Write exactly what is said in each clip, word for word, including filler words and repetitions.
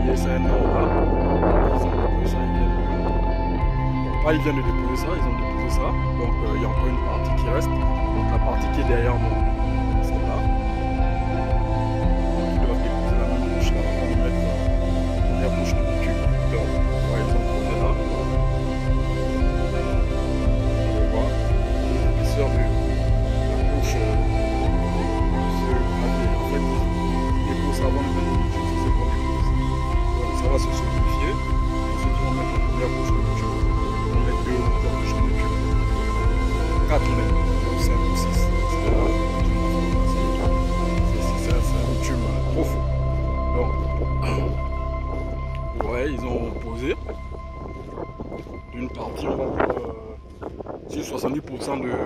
envoyé ça un an là. Ils ont déposé ça, ils viennent de... Pas ils viennent de déposer ça, ils ont déposé ça. Donc euh, il y a encore une partie qui reste. Donc la partie qui est derrière moi, c'est là. Donc ils doivent déposer la même couche là avant de mettre la première couche de bitume. Donc ouais, ils ont posé là. On va voir l'épaisseur de la couche euh, de ce papier. En fait, ils déposent avant de mettre le bitume, c'est ce qu'on dépose. Donc ça va se solidifier. Ensuite ils vont mettre la première couche de bitume. Ils vont mettre deux couches de bitume. Quatre même. cinq ou six. C'est un bitume profond. Donc, ouais, ils ont posé d'une partie, on va dire, euh, sur soixante-dix pour cent de, de,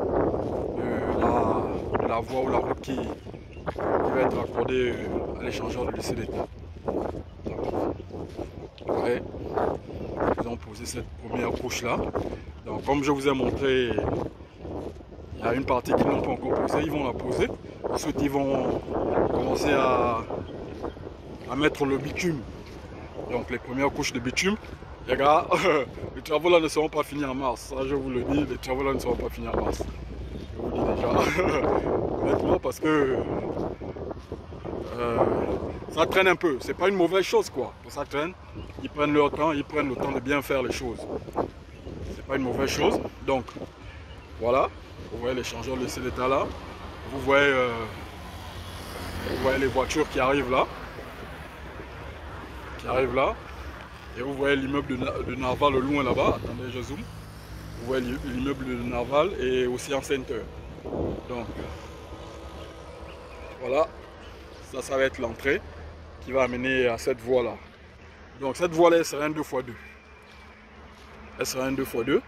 la, de la voie ou la route qui, qui va être accordée à l'échangeur de laisser d'état. Ouais, ils ont posé cette première couche là. Donc, comme je vous ai montré, il y a une partie qu'ils n'ont pas encore posée, ils vont la poser. Ensuite, ils vont commencer à, à mettre le bitume. Donc, les premières couches de bitume. Les gars, les travaux là ne seront pas finis en mars. Ça, je vous le dis, les travaux là ne seront pas finis en mars. Je vous le dis déjà. Honnêtement, parce que euh, ça traîne un peu. C'est pas une mauvaise chose, quoi. Ça traîne. Ils prennent leur temps, ils prennent le temps de bien faire les choses. C'est pas une mauvaise chose. Donc, voilà. Vous voyez l'échangeur de laisser d'état là. Vous voyez, euh, vous voyez les voitures qui arrivent là. Qui arrivent là. Et vous voyez l'immeuble de, de Narval au loin là-bas. Attendez, je zoome. Vous voyez l'immeuble de Narval et aussi en Center. Donc, voilà. Ça, ça va être l'entrée qui va amener à cette voie là. Donc, cette voie là, elle sera un deux fois deux. Elle sera un deux fois deux.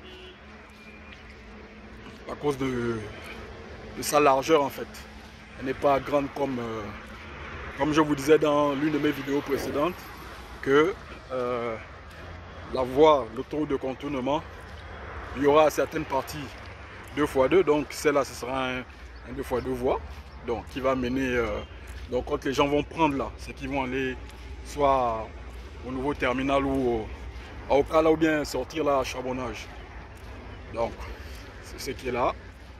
À cause de, de sa largeur en fait. Elle n'est pas grande comme, euh, comme je vous disais dans l'une de mes vidéos précédentes, que euh, la voie, l'autoroute de contournement, il y aura à certaines parties deux fois deux, donc celle-là ce sera un, un deux fois deux voies, donc qui va mener, euh, donc quand les gens vont prendre là, c'est qu'ils vont aller soit au nouveau terminal ou au, au cas là ou bien sortir là à Charbonnage. Donc c'est ce qui est là.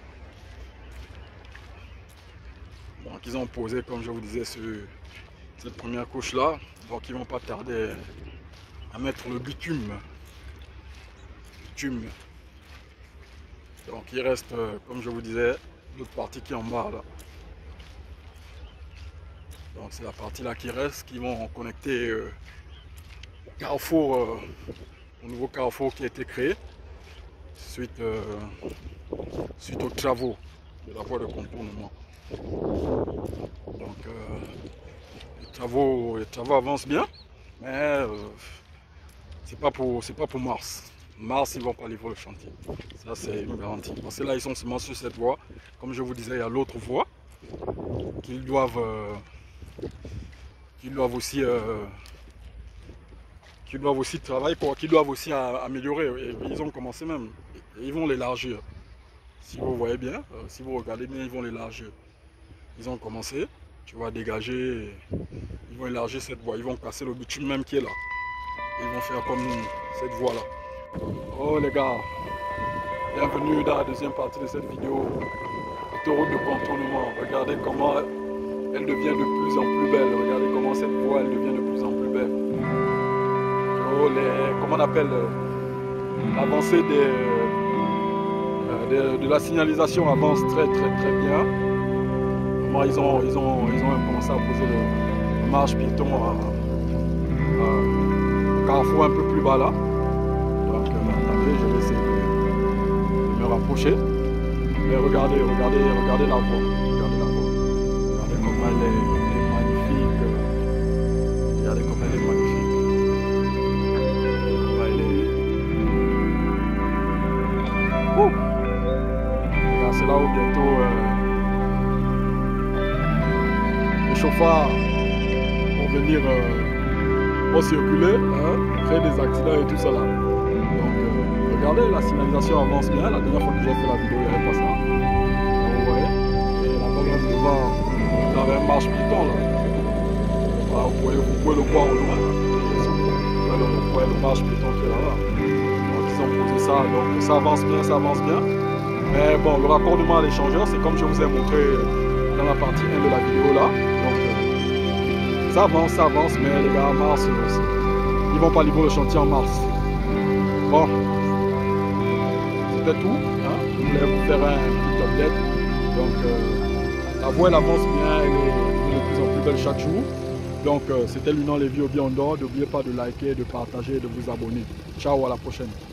Donc ils ont posé, comme je vous disais, ce, cette première couche là. Donc ils ne vont pas tarder à mettre le bitume. Bitume. Donc il reste, comme je vous disais, l'autre partie qui est en bas là. Donc c'est la partie là qui reste, qui vont connecter euh, au carrefour, euh, au nouveau carrefour qui a été créé. Suite, euh, suite aux travaux de la voie de contournement. Donc euh, les, travaux, les travaux avancent bien, mais euh, c'est pas pour c'est pas pour mars. Mars, ils vont pas livrer le chantier. Ça c'est une garantie. Parce que là ils sont seulement sur cette voie. Comme je vous disais, il y a l'autre voie qu'ils doivent euh, qu'ils doivent aussi euh, qu'ils doivent aussi travailler pour qu'ils doivent aussi améliorer. Et ils ont commencé même. Et ils vont l'élargir. Si vous voyez bien, euh, si vous regardez bien, ils vont l'élargir. Ils ont commencé, tu vois, dégager, ils vont élargir cette voie, ils vont casser le bitume même qui est là. Et ils vont faire comme cette voie là. Oh les gars, bienvenue dans la deuxième partie de cette vidéo. Autoroute de contournement, regardez comment elle devient de plus en plus belle. Regardez comment cette voie elle devient de plus en plus belle. Oh les, comment on appelle l'avancée des... De, de la signalisation avance très très très bien. Moi, ils ont, ils ont, ils ont commencé à poser le, le marche piéton à, à carrefour un peu plus bas là. Donc euh, attendez, je vais essayer de, de me rapprocher. Mais regardez, regardez, regardez la voie. Regardez la voie. Regardez comment elle est, elle est magnifique. Regardez comment elle est magnifique. Comment elle est. Ouh. C'est là où bientôt euh, les chauffards vont venir euh, vont circuler, hein, créer des accidents et tout ça là. Donc euh, regardez, la signalisation avance bien. La dernière fois que j'ai fait la vidéo, il n'y avait pas ça. Donc, vous voyez, et là-bas là, devant, vous avez un marche piéton là. Voilà, vous, pouvez, vous pouvez le voir au loin. ouais, le marche piéton qui est là-bas. Donc ils ont posé ça, donc ça avance bien, ça avance bien. Mais bon, le raccordement à l'échangeur, c'est comme je vous ai montré dans la partie un de la vidéo là. Donc euh, ça avance, ça avance, mais les gars, en mars, euh, ils vont pas livrer le chantier en mars. Bon, c'était tout. Hein. Je voulais vous faire un petit update. Donc euh, la voie elle avance bien, elle est de plus en plus belle chaque jour. Donc euh, c'était Lunan Lévy au Biondor. N'oubliez pas de liker, de partager et de vous abonner. Ciao, à la prochaine.